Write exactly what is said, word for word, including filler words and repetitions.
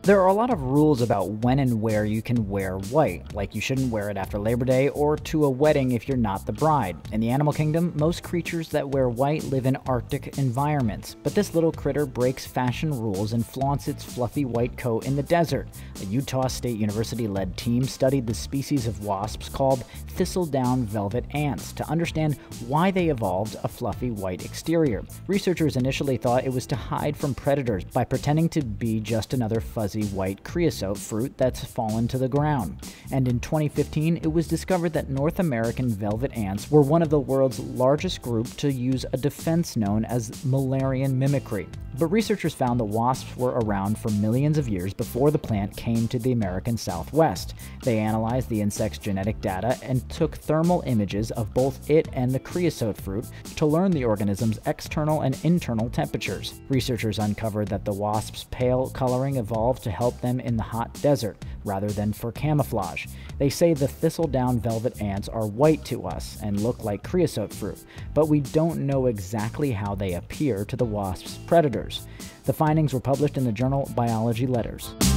There are a lot of rules about when and where you can wear white, like you shouldn't wear it after Labor Day or to a wedding if you're not the bride. In the animal kingdom, most creatures that wear white live in Arctic environments, but this little critter breaks fashion rules and flaunts its fluffy white coat in the desert. A Utah State University-led team studied the species of wasps called thistledown velvet ants to understand why they evolved a fluffy white exterior. Researchers initially thought it was to hide from predators by pretending to be just another fuzzy white creosote fruit that's fallen to the ground. And in twenty fifteen, it was discovered that North American velvet ants were one of the world's largest group to use a defense known as Müllerian mimicry. But researchers found the wasps were around for millions of years before the plant came to the American Southwest. They analyzed the insect's genetic data and took thermal images of both it and the creosote fruit to learn the organism's external and internal temperatures. Researchers uncovered that the wasp's pale coloring evolved to help them in the hot desert, rather than for camouflage. They say the thistledown velvet ants are white to us and look like creosote fruit, but we don't know exactly how they appear to the wasp's predators. The findings were published in the journal Biology Letters.